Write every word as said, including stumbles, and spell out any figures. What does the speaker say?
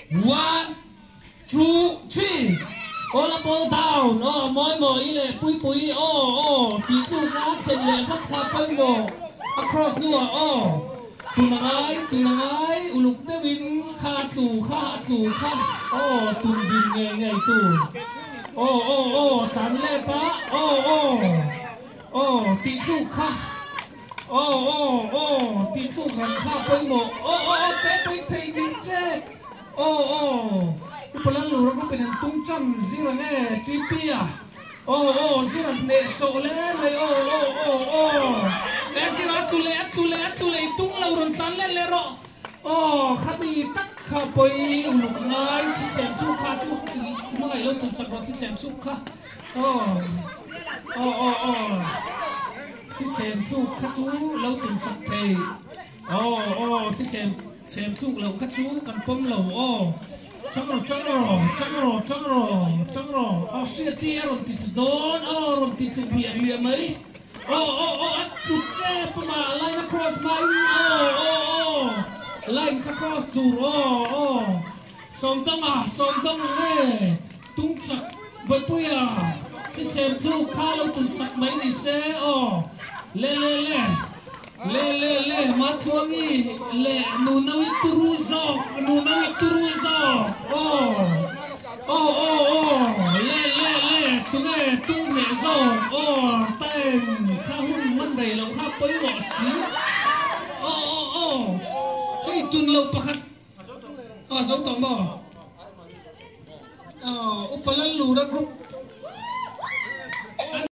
one two three ô là ball down ô mỗi mỗi ile pui pui ô ô tí tu ngã trên lệ phát khá bay bộ across nữa ô tu nangai tu nangai uluk te win kha tu kha tu kha ô tu din nghe nghe tu ô ô ô chán lệ ta ô ô ô tí tu kha ô ô ô tí tu gần kha bay bộ ô ô ô té bay thấy đi chết ô ô Pulang lura ko pinantong chang zira ne tripia oh oh zira ne sole ne oh oh oh oh le zira tule tule tule tung lauron tan le le ro oh khami tak kha poi uluk ngai thi chem chu kha chu mai lo tun sak ro thi chem chu kha oh oh oh oh thi chem chu kha chu lo tun sak thei oh oh thi chem chem chu lo kha chu kan pom lo oh Trăng rồi, trăng rồi, trăng rồi, trăng rồi, trăng rồi. Ờ, xưa tia rồi tịt đón, ờ, rồi tịt biển liền mấy. Ờ, ờ, ờ, tụt che, mà line across mine, ờ, ờ, ờ. Line across tụt, ờ, ờ. Xong tăng à, xong tăng nè. Tung chặt, bởi bùi à. Chứ chèm thu khá lâu tụt sạc mấy đi xe, ờ. Lê, lê, lê. Le le le matwangi le nunawi turuzo nunawi turuzo oh oh oh oh le le le tunge tunge zo oh ten kahun mandai lo kha pai mo si oh oh oh hey tun lo pakhat ah zo tong mo oh upalan lura group